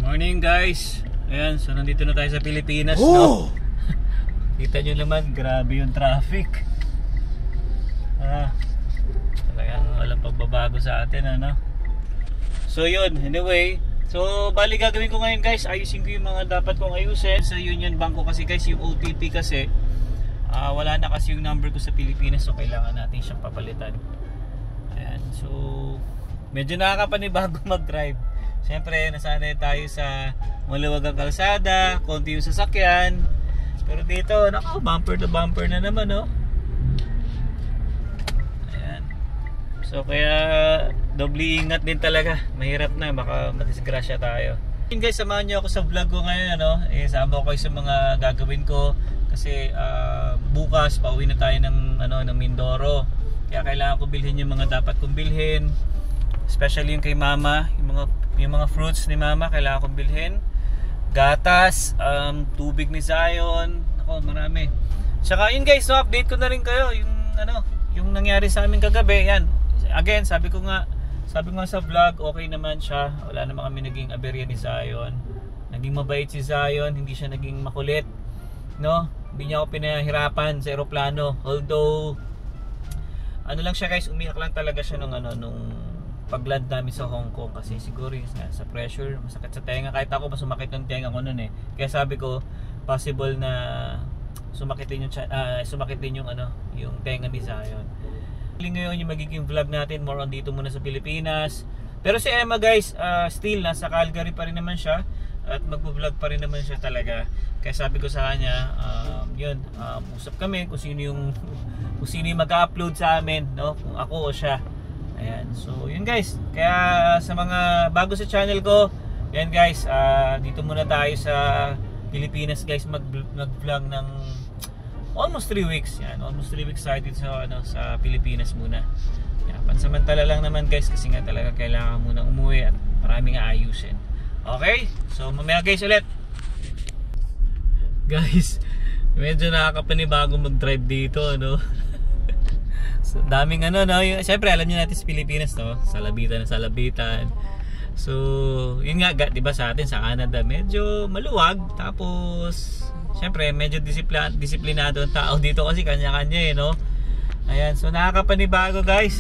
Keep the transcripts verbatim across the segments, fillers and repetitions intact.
Morning guys. Ayan, so nandito na tayo sa Pilipinas, oh! no? Kita nyo naman, grabe yung traffic. Ah, talagang walang pagbabago sa atin, ano? So yun, anyway. So bali gagawin ko ngayon guys, ayusin ko yung mga dapat kong ayusin. Sa Union Bank ko kasi guys, yung O T P kasi uh, wala na kasi yung number ko sa Pilipinas. So kailangan natin siyang papalitan. Ayan, so medyo nakakapanibago mag-drive. Siyempre, nasanay tayo sa maluwag ang kalsada, konti yung sasakyan. Pero dito, nako, bumper to bumper na naman, no? Ayan. So, kaya doble ingat din talaga. Mahirap na, baka madisgrasya tayo. Yun guys, samahan nyo ako sa vlog ko ngayon, ano? Eh, sama ko kayo sa mga gagawin ko. Kasi uh, bukas, pauwi na tayo ng, ano, ng Mindoro. Kaya kailangan ko bilhin yung mga dapat kong bilhin. Especially yung kay mama, yung mga yung mga fruits ni mama kailangan kong bilhin. Gatas, um, tubig ni Zion, ako marami. Tsaka yun guys, so update ko na rin kayo yung ano, yung nangyari sa amin kagabi. Yan. Again, sabi ko nga, sabi ko nga sa vlog, okay naman siya. Wala naman kami naging aberya ni Zion. Naging mabait si Zion, hindi siya naging makulit, no? Hindi niya ako pinahirapan sa eroplano. Although ano lang siya guys, umiyak lang talaga siya nung ano, nung pag-land namin sa Hong Kong kasi siguro yun, sa pressure, masakit sa tenga. Kahit ako, mas sumakit ng tenga ko nun eh. Kaya sabi ko, possible na sumakit din yung, uh, sumakit din yung, ano, yung tenga ni Zion. Ngayon yung magiging vlog natin, more on dito muna sa Pilipinas. Pero si Emma guys, uh, still nasa Calgary pa rin naman siya. At mag-vlog pa rin naman siya talaga. Kaya sabi ko sa kanya, um, yun, um, usap kami kung sino yung, kung sino yung mag-upload sa amin, no? Kung ako o siya. Ayan, so yun guys. Kaya sa mga bago sa channel ko, yan guys, uh, dito muna tayo sa Pilipinas guys, mag-vlog ng almost three weeks. Yan, almost three weeks tayo dito sa, ano, sa Pilipinas muna. Yan, pansamantala lang naman guys, kasi nga talaga kailangan muna umuwi at maraming aayusin. Okay, so mamaya guys ulit. Guys, medyo nakakapanibago mag-drive dito, ano. So, daming ano, no? Yung, siyempre alam niyo natin sa Pilipinas, no? Salabitan na salabitan. So yun nga, di ba sa atin sa Canada medyo maluwag. Tapos siyempre medyo disiplin disiplinado ang tao dito kasi kanya-kanya eh, no? Ayan, so nakakapanibago guys.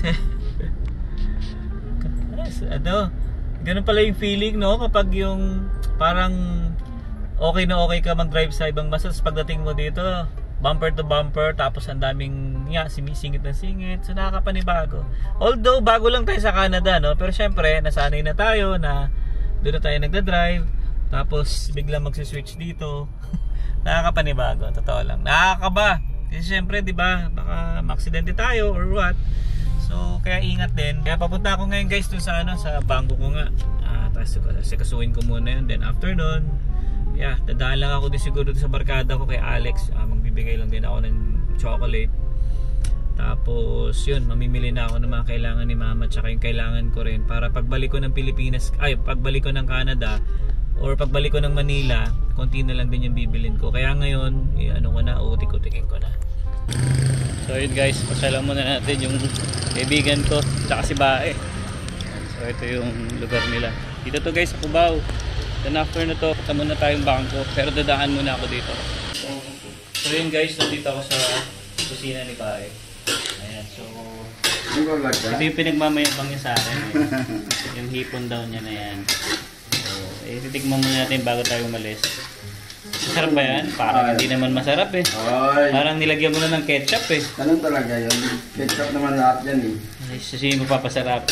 Ano, ganun pala yung feeling, no? Kapag yung parang okay na okay ka mag-drive sa ibang bansa, pagdating mo dito bumper to bumper, tapos ang daming nga, simisingit na singit. So nakakapanibago. Although bago lang tayo sa Canada, no? Pero syempre nasanay na tayo na doon na tayo nagda-drive. Tapos biglang magsi-switch dito. Nakakapanibago, totoo lang. Nakakaba. Kasi syempre, 'di ba, baka ma-aksidente tayo or what. So kaya ingat din. Kaya papunta ako ngayon guys doon sa ano, sa bangko ko nga. Ah, tapos sikasuhin ko muna 'yun. Then after noon, yeah, dadaan lang ako din siguro sa barkada ko kay Alex. Ah, magbibigay lang din ako ng chocolate. Tapos yun, mamimili na ako ng mga kailangan ni mama tsaka yung kailangan ko rin para pagbalik ko ng Pilipinas, ay pagbalik ko ng Canada or pagbalik ko ng Manila, konti na lang din yung bibilin ko. Kaya ngayon, eh, ano ko na, utik-utikin ko na. So yun guys, pasyalan muna natin yung kaibigan ko tsaka si Bae. So ito yung lugar nila. Dito to guys, sa Cubao. Then after na to, punta muna tayong bangko. Pero dadaan muna ako dito. So yun guys, nandito ako sa kusina ni Bae. Ayan, so ito yung pinagmamayabang niya sa akin. Eh. Yung hipon daw niya na yan. So, eh, titikman muna natin bago tayo umalis. Masarap ba yan? Parang hindi naman masarap eh. Ay. Parang nilagyan mo na ng ketchup eh. Ganun talaga yun. Ketchup naman lahat yan eh. Kasi mo papasarap.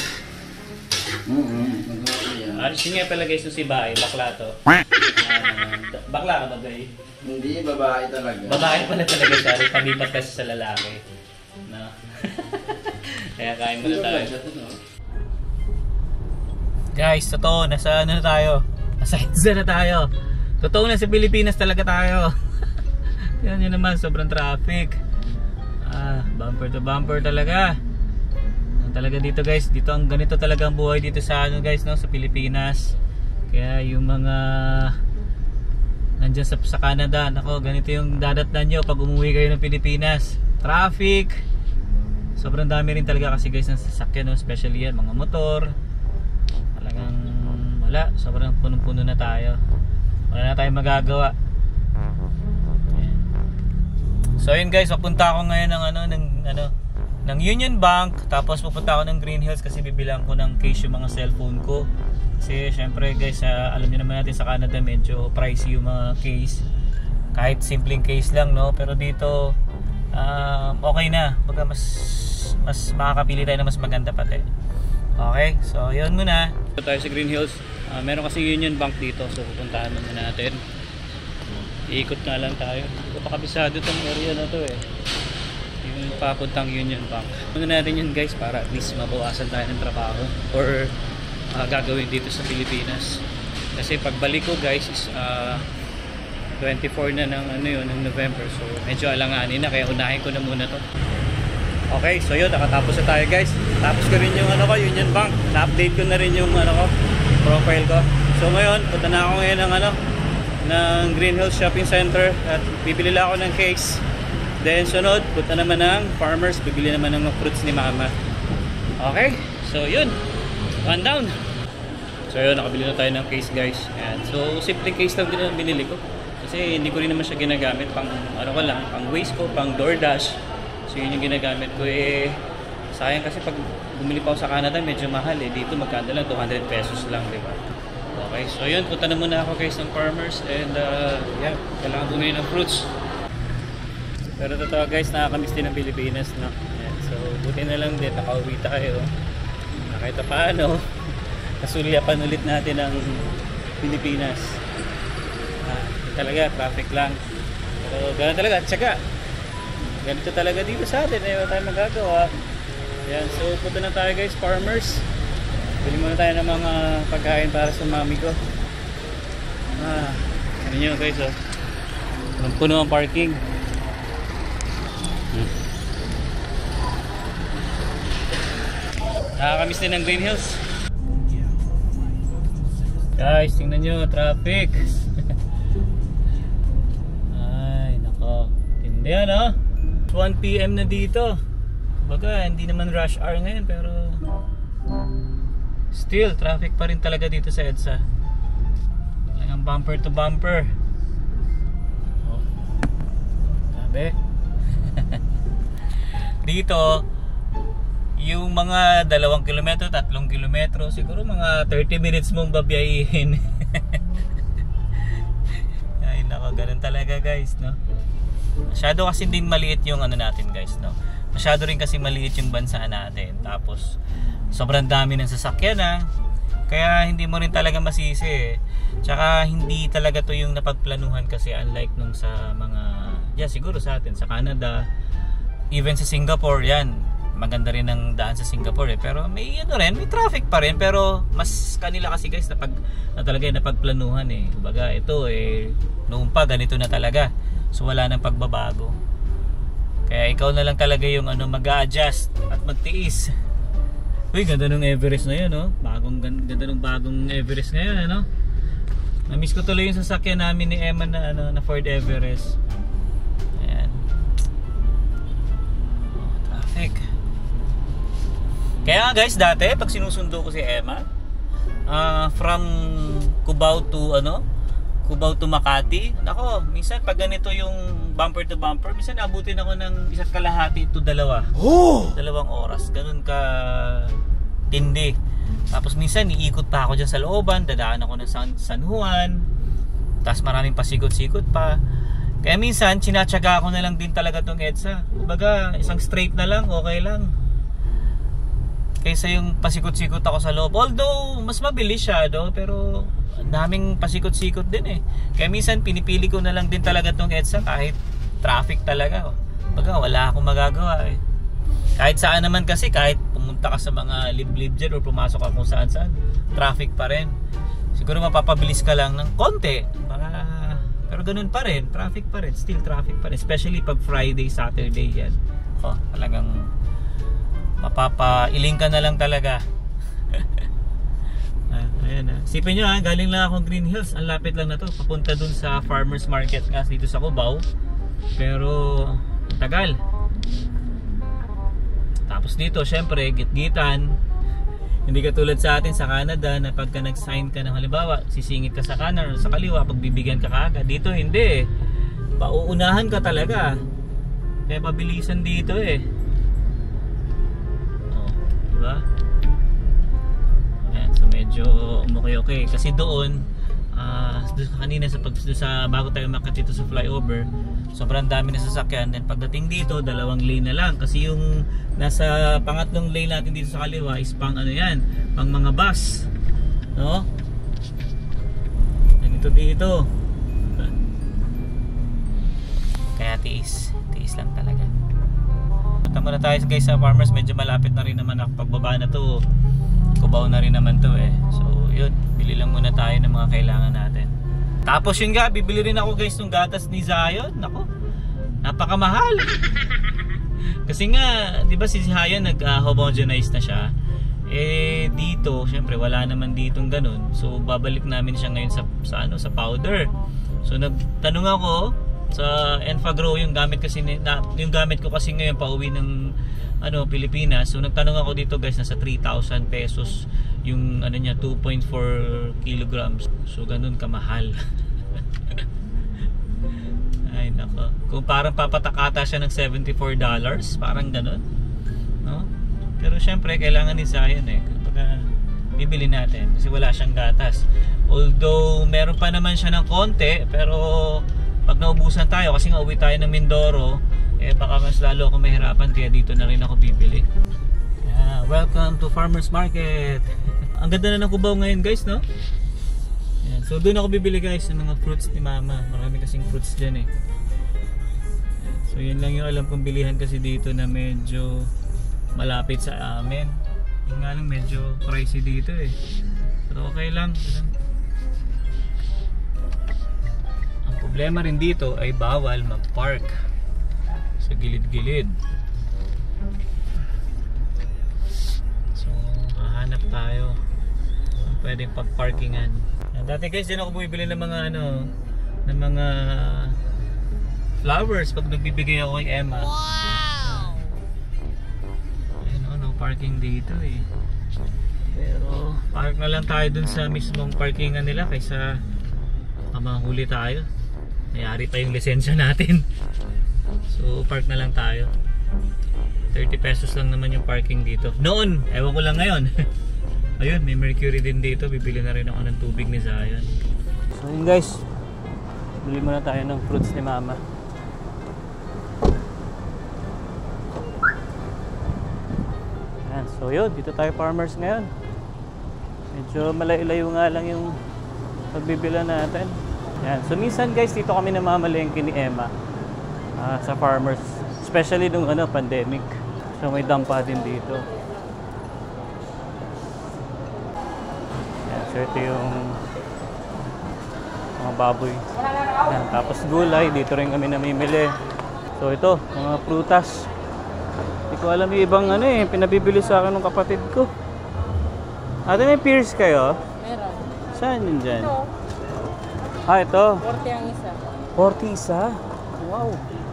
Mm-hmm. Ano siya nga pala guys, si Bae, bakla to. Uh, bakla ka ba guys? Hindi, babae talaga. Babae pala talaga siya, palipat kasi sa lalaki. No? Kaya kain muna tayo. Guys, totoo, nasa ano na tayo? Nasa Edsa na tayo. Totoo na sa Pilipinas talaga tayo. Yan yun naman, sobrang traffic. Ah, bumper to bumper talaga. Talaga dito guys, dito ang ganito talaga ang buhay dito sa ano guys, no, sa Pilipinas. Kaya yung mga nandiyan sa, sa Canada, nako, ganito yung dadatnan nyo pag umuwi kayo ng Pilipinas. Traffic. Sobrang dami rin talaga kasi guys ng sasakyan, no, especially yan mga motor. Talagang wala, sobrang punong-puno na tayo. Wala na tayong magagawa. Ayan. So yun guys, papunta ako ngayon ng ano, ng ano, ng Union Bank, tapos pupunta ako ng Green Hills kasi bibilang ko ng case yung mga cellphone ko. Kasi syempre guys, uh, alam niyo naman natin sa Canada medyo pricey yung mga case. Kahit simpleng case lang, no, pero dito uh, okay na. Baga mas mas makakapili tayo na mas maganda pati. Okay, so yun muna. Dito tayo sa Green Hills. Uh, meron kasi Union Bank dito, so pupuntahan muna natin. Iikot nga lang tayo. Hindi ko pa kabisado itong area na to eh. Yung papuntang Union Bank. Muna natin yun guys para at least mabawasan tayo ng trabaho or uh, gagawin dito sa Pilipinas. Kasi pagbalik ko guys is uh, twenty-four na ng ano yun, ng November. So medyo alanganin na kaya unahin ko na muna to. Okay, so yun, nakatapos na tayo guys. Tapos ko rin yung ano ko, Union Bank. Na-update ko na rin yung ano ko, profile ko. So ngayon, punta na ako ngayon ng ano, ng Green Hills Shopping Center at bibili lang ako ng case. Then sunod, punta naman ng Farmers, bibili naman ng fruits ni Mama. Okay, so yun, one down. So yun, nakabili na tayo ng case guys. Ayan. So simple case lang din ang binili ko. Kasi hindi ko rin naman siya ginagamit pang ano ko lang, pang waste ko, pang DoorDash. So yun yung ginagamit ko eh. Sayang kasi pag bumili pa ako sa Canada medyo mahal eh. Dito magkano lang, two hundred pesos lang, di ba? Okay, so yun, punta na muna ako guys ng Farmers and uh, yeah, kailangan bumili ng fruits. Pero totoo guys, nakakamiss din ng Pilipinas, no? Ayan, so buti na lang din, nakauwi tayo. Nakita paano, kasulyapan ulit natin ang Pilipinas. Ah, talaga, traffic lang. Pero gano'n talaga, tsaga. Ganito talaga dito sa atin, eh, wala tayong magagawa. Ayan, so punta na tayo guys, Farmers. Bili muna tayo ng mga pagkain para sa mami ko. Ah, ano nyo guys, oh. Puno ang parking. Hmm. Nakakamiss din ng Green Hills. Guys, tingnan nyo, traffic. Ay, nako. Tindi yan, oh. one P M na dito. Baga, hindi naman rush hour ngayon pero still, traffic pa rin talaga dito sa EDSA. Talagang bumper to bumper. Oh. Sabi. Dito, yung mga dalawang kilometro, tatlong kilometro, siguro mga thirty minutes mong babiyahin. Ay, nako, ganun talaga guys, no? Masyado kasi din maliit yung ano natin guys, no? Masyado rin kasi maliit yung bansa natin. Tapos sobrang dami ng sasakyan na. Kaya hindi mo rin talaga masisi eh. Tsaka hindi talaga to yung napagplanuhan kasi unlike nung sa mga, yeah, siguro sa atin, sa Canada, even sa Singapore, yan. Maganda rin ang daan sa Singapore eh. Pero may ano rin, may traffic pa rin. Pero mas kanila kasi guys napag, na talaga yung napagplanuhan eh. Kumbaga ito eh, noon pa ganito na talaga. So wala nang pagbabago. Kaya ikaw na lang talaga yung ano, mag-a-adjust at magtiis. Uy, ganda ng Everest na yun, no? Bagong, ganda ng bagong Everest ngayon, ano? Na-miss ko tuloy yung sasakyan namin ni Emma na, ano, na Ford Everest. Ayan. Oh, traffic. Kaya guys, dati, pag sinusundo ko si Emma, uh, from Cubao to, ano? Cubao to Makati, nako, minsan pag ganito yung bumper to bumper, minsan abutin ako ng isa't kalahati to dalawa. Oh! Dalawang oras, ganun ka tindi. Tapos minsan iikot pa ako dyan sa looban, dadaan ako ng San, San Juan, tapos maraming pasikot-sikot pa. Kaya minsan, sinatsaga ako na lang din talaga tong EDSA. Kumbaga, isang straight na lang, okay lang. Kaysa yung pasikot-sikot ako sa loob. Although, mas mabilis siya, do, pero ang daming pasikot-sikot din eh. Kaya minsan pinipili ko na lang din talaga tong EDSA kahit traffic talaga. Baga wala akong magagawa eh. Kahit saan naman kasi, kahit pumunta ka sa mga liblib dyan or pumasok ka kung saan saan, traffic pa rin. Siguro mapapabilis ka lang ng konti. Para, pero ganun pa rin, traffic pa rin. Still traffic pa rin. Especially pag Friday, Saturday yan. Oh, talagang mapapailing ka na lang talaga. Ah, ayan ah. Sipin nyo ha, galing lang akong Green Hills. Ang lapit lang na to, papunta dun sa Farmers Market nga dito sa Cubao. Pero tagal. Tapos dito syempre, gitgitan. Hindi katulad sa atin sa Canada na pagka nag-sign ka ng halimbawa, sisingit ka sa kanan o sa kaliwa, pagbibigyan ka kaagad. Dito hindi eh. Pauunahan ka talaga. Kaya pabilisan dito eh. Oh, di ba? Ayan, so medyo okay-okay. Kasi doon, uh, kanina sa, pag, sa bago tayo umakyat dito sa flyover, sobrang dami na sasakyan. Then pagdating dito, dalawang lane na lang. Kasi yung nasa pangatlong lane natin dito sa kaliwa is pang ano yan, pang mga bus, no? Ganito dito. Kaya tiis, tiis lang talaga. Punta muna tayo guys sa Farmers. Medyo malapit na rin naman ako. Pagbaba na to, Cubao na rin naman to eh. So yun, bili lang muna tayo ng mga kailangan natin. Tapos yun nga, bibili rin ako guys ng gatas ni Zion. Nako, napakamahal. Kasi nga, di ba si Zion nag-homogenize na siya. Eh dito, syempre wala naman ditong ganun. So babalik namin siya ngayon sa, sa, ano, sa powder. So nagtanong ako sa Enfagrow, yung gamit kasi na, yung gamit ko kasi ngayon pauwi ng ano Pilipinas. So nagtanong ako dito guys, nasa three thousand pesos yung ano niya, two point four kilograms. So ganun kamahal. Ay nako. Kung parang papatakata siya ng seventy-four dollars, parang ganun, no? Pero syempre kailangan ni Zion eh. Kapag bibili natin kasi wala siyang gatas. Although meron pa naman siya ng konti, pero pag naubusan tayo kasi nga uwi tayo ng Mindoro, eh baka mas lalo ako mahirapan, kaya dito na rin ako bibili. Yeah, welcome to Farmers Market. Ang ganda na ng Cubao ngayon guys, no? Yan. So doon ako bibili guys ng mga fruits ni Mama. Marami kasing fruits dyan eh. Yan. So yun lang yung alam kong bilihan kasi dito na medyo malapit sa amin. Yung nga lang medyo pricey dito eh. Pero okay lang. Ang problema rin dito ay bawal mag-park sa gilid-gilid. So hahanap tayo kung pwedeng pag-parkingan. Dati guys, din ako bumibili ng mga ano, ng mga flowers pag nagbibigay ako kay Emma. Wow! Ayun o, no parking dito eh. Pero park na lang tayo dun sa mismong parkingan nila kaysa mamahuli tayo. Mayari pa yung lisensya natin. So park na lang tayo. thirty pesos lang naman yung parking dito. Noon, ewan ko lang ngayon. Ayun, may Mercury din dito. Bibili na rin ako ng tubig ni Zion. So yun guys, bili muna tayo ng fruits ni Mama. Ayan, so yun, dito tayo Farmers ngayon. Medyo malayo-layo nga lang yung pagbibila natin. Ayan, so minsan guys, dito kami namamalengke ni Emma uh, sa Farmers. Especially nung ano, pandemic. So may dampa din dito. Ayan, so ito yung mga baboy. Ayan, tapos gulay, dito rin kami namimili. So ito, mga prutas. Hindi ko alam yung ibang ano eh, pinabibili sa akin ng kapatid ko. Ate, may pears kayo? Meron. Saan yun dyan? Ito. Ah, ito. forty ang isa. forty isa? Wow.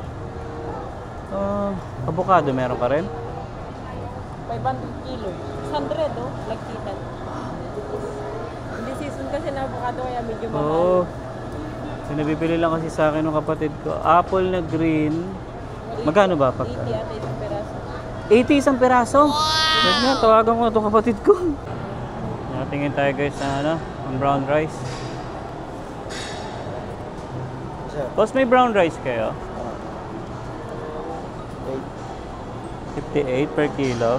Uh, avocado meron ka rin? five hundred kilo. six hundred oh, lagkitan. Hindi season kasi na avocado kaya medyo mahal. Oo. Sinabibili lang kasi sa akin ng kapatid ko. Apple na green. Magkano ba pagka? eighty at isang peraso. eighty isang peraso? Wow! Wait nga, tawagan ko itong kapatid ko. Tingin tayo guys na ano, ang brown rice. Boss, may brown rice kayo? fifty-eight per kilo.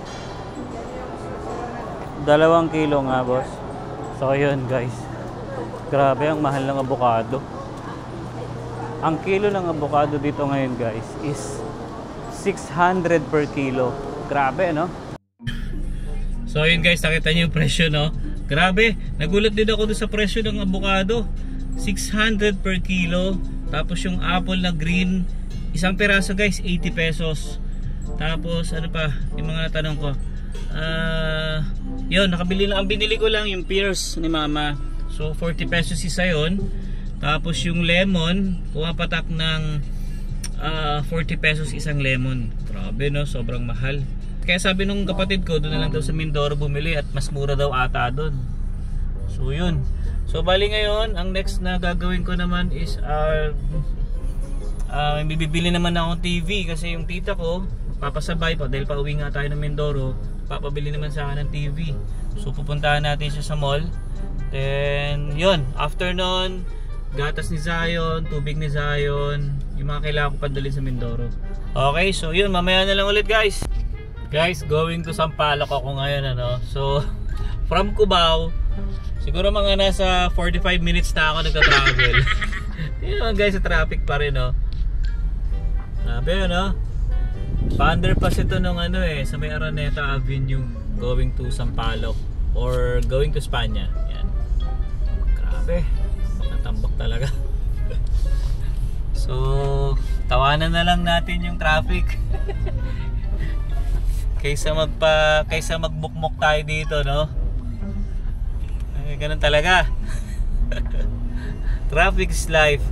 Dalawang kilo nga boss. So yun guys, grabe ang mahal ng avocado. Ang kilo ng avocado dito ngayon guys is six hundred per kilo. Grabe no? So yun guys, nakita niyo yung presyo no? Grabe, nagulat din ako doon sa presyo ng avocado. six hundred per kilo. Tapos yung apple na green, isang peraso guys, eighty pesos. Tapos ano pa, yung mga tanong ko. Uh, yun, nakabili lang, ang binili ko lang yung pears ni Mama. So forty pesos isa yun. Tapos yung lemon, pumapatak ng uh, forty pesos isang lemon. Grabe no, sobrang mahal. Kaya sabi nung kapatid ko, doon na lang daw sa Mindoro bumili at mas mura daw ata doon. So yun. So bali ngayon, ang next na gagawin ko naman is uh, uh, may bibili naman akong T V kasi yung tita ko papasabay pa dahil pauwi nga tayo ng Mindoro, papabili naman sa akin ng T V. So pupuntahan natin siya sa mall. Then yun, after nun, gatas ni Zion, tubig ni Zion, yung mga kailangan ko padalhin sa Mindoro. Okay, so yun, mamaya na lang ulit guys. Guys, going to Sampaloc ako ngayon, ano. So from Cubao, siguro mga nasa forty-five minutes na ako nagta-travel. Yun naman guys, sa traffic pa rin, no. Sabi, no. Pa-underpass ito nung ano eh, sa may Araneta Avenue, going to Sampaloc or going to Spanya. Yan. Grabe, natambak talaga. So, tawanan na lang natin yung traffic. Kaysa magpa kaysa magbukmok tayo dito, no. Ay, ganun talaga. Traffic is life.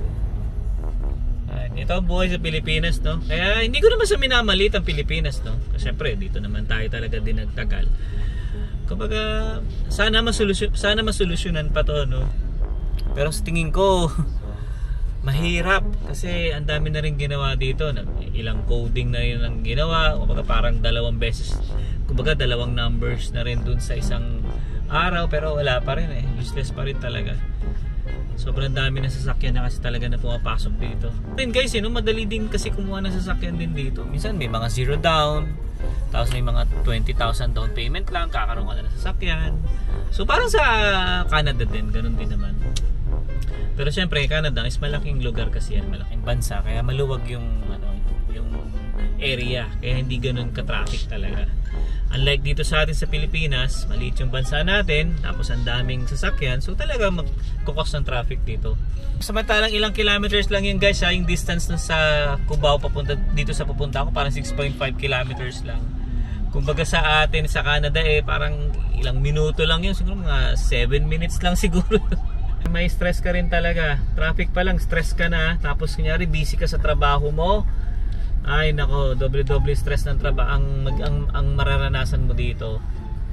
Ito ang buhay sa Pilipinas, no? Kaya hindi ko naman sa minamalit ang Pilipinas, no? Kasi syempre dito naman tayo talaga din nagtagal. Kumbaga sana masolusyon sana masolusyonan pa to, no? Pero sa tingin ko mahirap kasi ang dami na rin ginawa dito. Ilang coding na yun ang ginawa. Kumbaga parang dalawang beses, kumbaga dalawang numbers na rin dun sa isang araw, pero wala pa rin eh. Useless pa rin talaga. Sobrang dami na sasakyan na kasi talaga na pumapasok dito. And guys, you know, madali din kasi kumuha ng sasakyan din dito. Minsan may mga zero down, tapos may mga twenty thousand down payment lang, kakaroon ka na ng sasakyan. So parang sa Canada din, ganun din naman. Pero syempre Canada is malaking lugar kasi yan, malaking bansa, kaya maluwag yung ano, yung area, kaya hindi ganun ka-traffic talaga. Unlike dito sa atin sa Pilipinas, maliit yung bansa natin, tapos ang daming sasakyan, so talaga magkukos ng traffic dito. Samantalang ilang kilometers lang yun guys, ha, yung distance na sa Cubao papunta dito sa pupunta ako, parang six point five kilometers lang. Kumbaga sa atin sa Canada eh parang ilang minuto lang yun, siguro mga seven minutes lang siguro. May stress ka rin talaga, traffic pa lang stress ka na, tapos kunyari busy ka sa trabaho mo. Ay nako, doble-doble stress ng trabaho ang, ang ang mararanasan mo dito.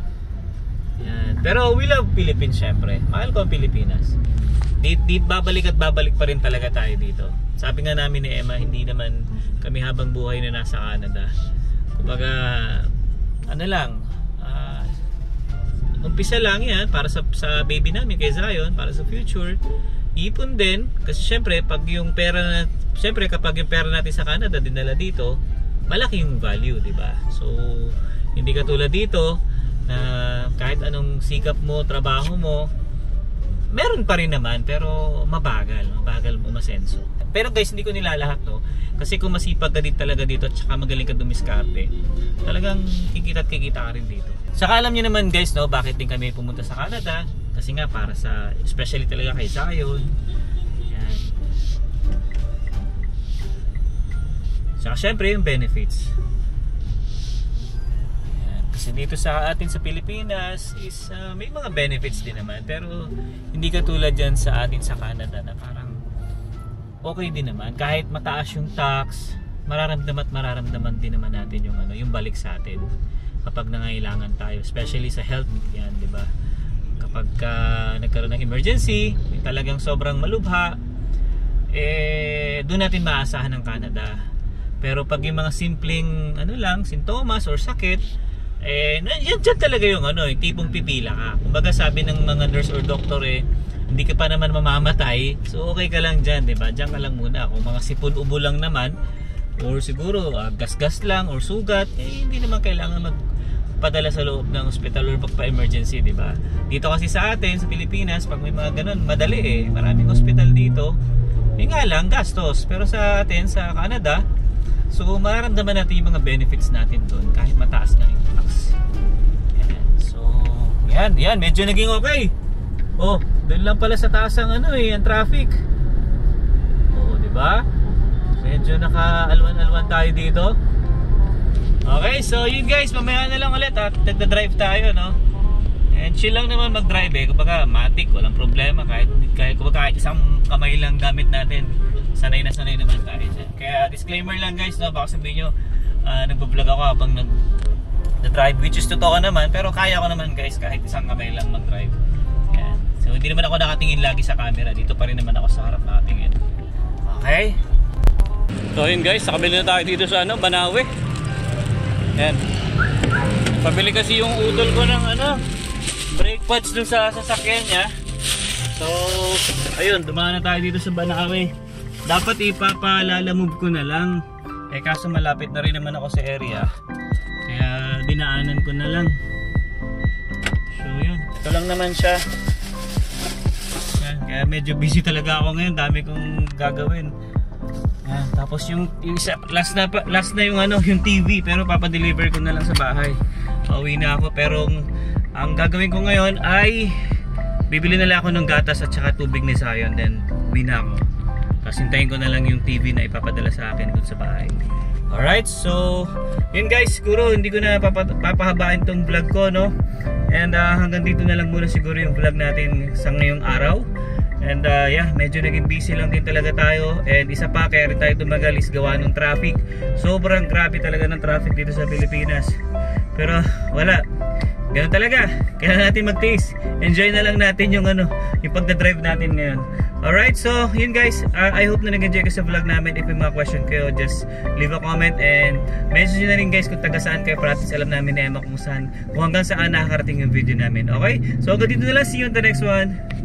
Yan. Pero we love Philippines syempre. Mahal ko ang Pilipinas. Dit dit babalik at babalik pa rin talaga tayo dito. Sabi nga namin ni Emma, hindi naman kami habang buhay na nasa Canada. Kumbaga ano lang, uh, umpisa lang yan para sa sa baby namin kay Zion, para sa future. Ipon din kasi syempre pag yung pera na syempre kapag yung pera natin sa Canada dinala dito, malaki yung value, di ba? So hindi katulad dito na kahit anong sikap mo, trabaho mo, meron pa rin naman pero mabagal, mabagal umasenso. Pero guys, hindi ko nilalahat to kasi kung masipag ka din talaga dito at saka magaling ka dumiskarte, talagang kikita at kikita ka rin dito. Saka alam niyo naman guys, no, bakit din kami pumunta sa Canada? Kasi nga para sa, especially talaga kay Zion. Yan. Saka syempre yung benefits. Yan. Kasi dito sa atin sa Pilipinas is uh, may mga benefits din naman, pero hindi katulad dyan sa atin sa Canada na parang okay din naman. Kahit mataas yung tax, mararamdaman at mararamdaman din naman natin yung ano, yung balik sa atin kapag nangailangan tayo, especially sa health, yan, di ba? Kapag uh, nagkaroon ng emergency, talagang sobrang malubha, eh doon natin maasahan ng Canada. Pero pag yung mga simpleng ano lang, sintomas or sakit, eh yan dyan talaga yung ano, yung tipong pipila ka. Kumbaga sabi ng mga nurse or doctor eh, hindi ka pa naman mamamatay, so okay ka lang dyan, diba? Dyan ka lang muna. Kung mga sipon-ubo lang naman, or siguro uh, gas-gas lang or sugat, eh hindi naman kailangan magpadala sa loob ng hospital or magpa-emergency, diba? Dito kasi sa atin, sa Pilipinas, pag may mga ganun, madali eh. Maraming hospital dito. Eh nga lang, gastos. Pero sa atin, sa Canada, so mararamdaman natin yung mga benefits natin doon kahit mataas na yung tax. Yan. So, yan, yan, medyo naging okay. Oh, doon lang pala sa taas ang ano eh, ang traffic. Oh, di ba? Medyo naka-alwan-alwan tayo dito. Okay, so yun guys, mamaya na lang ulit at nagda-drive tayo, no? And chill lang naman mag-drive eh. Kumbaga, matik, walang problema. Kahit, kahit, kumbaga, kahit isang kamay lang gamit natin, sanay na sanay naman tayo dyan. Kaya disclaimer lang guys, no? Baka sabihin nyo, uh, nagbablog ako habang nag the drive, which is totoo naman, pero kaya ko naman guys kahit isang kamay lang mag-drive. Yan. So hindi naman ako nakatingin lagi sa camera, dito pa rin naman ako sa harap nakatingin. Okay? So yun guys, nakabili na tayo dito sa ano, Banawe. Yan. Pabili kasi yung utol ko ng ano, brake pads dun sa sasakyan niya. So, ayun, dumaan na tayo dito sa Banawe. Dapat ipapalalamove ko na lang. Eh kaso malapit na rin naman ako sa area. Kaya dinaanan ko na lang. So yun, ito lang naman siya. Yan, kaya medyo busy talaga ako ngayon, dami kong gagawin. Yan, tapos yung, yung isa, last na last na yung ano, yung T V, pero papa-deliver ko na lang sa bahay. Pauwi na ako, pero ang gagawin ko ngayon ay bibili na lang ako ng gatas at saka tubig ni Zion, then uwi na ako. Tapos hintayin ko na lang yung T V na ipapadala sa akin dun sa bahay. Alright, so yun guys, siguro hindi ko na papa, papahabain tong vlog ko, no? And uh, hanggang dito na lang muna siguro yung vlog natin sa ngayong araw. And uh, yeah, medyo naging busy lang din talaga tayo. And isa pa, kaya rin tayo tumagal is gawa ng traffic. Sobrang grabe talaga ng traffic dito sa Pilipinas. Pero wala, ganun talaga, kailangan natin magtiis. Enjoy na lang natin yung ano, yung pagdadrive natin ngayon. Alright, so yun guys, uh, I hope na nag-enjoy ka sa vlog namin. If may mga question kayo, just leave a comment and message nyo na rin guys kung taga saan kayo. Practice alam namin ni Emma kung saan, kung hanggang saan nakakarating yung video namin. Okay, so hanggang dito na lang, see you on the next one.